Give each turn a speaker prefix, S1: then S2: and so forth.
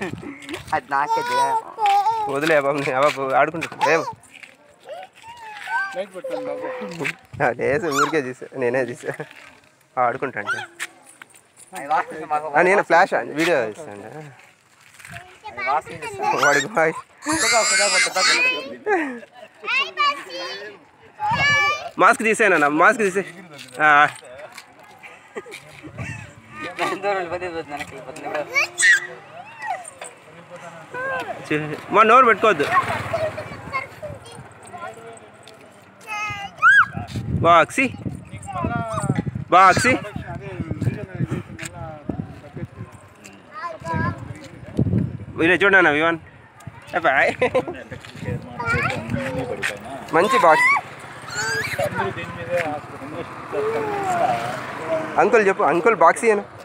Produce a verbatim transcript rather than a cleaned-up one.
S1: అది నాకే
S2: వదిలే బాబు బాబు ఆడుకుంటా ఏం లేదు ఊరికే తీసా నేనే తీసా ఆడుకుంటా నేను ఫ్లాష్ వీడియో తీస్తాను వాడికి బాయ్ మాస్క్ తీసేనా మాస్క్ తీసే మా నోరు పెట్టుకోవద్దు బాక్సీ బాక్సీ వీరే చూడన్నా వివాన్ బాయ్ మంచి బాక్స్ అంకుల్ చెప్పు అంకుల్ బాక్సీ అను